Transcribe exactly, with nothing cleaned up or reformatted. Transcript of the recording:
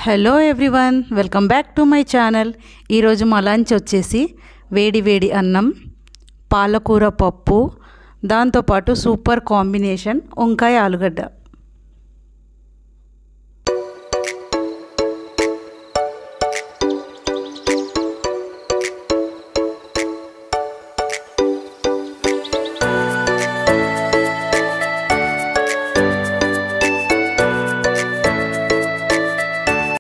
Hello everyone, welcome back to my channel. ఈరోజు మా lunch వచ్చేసి వేడి వేడి అన్నం, పాలకూర పప్పు, దాంతోపాటు సూపర్ కాంబినేషన్ వంకాయ ఆలుగడ్డ.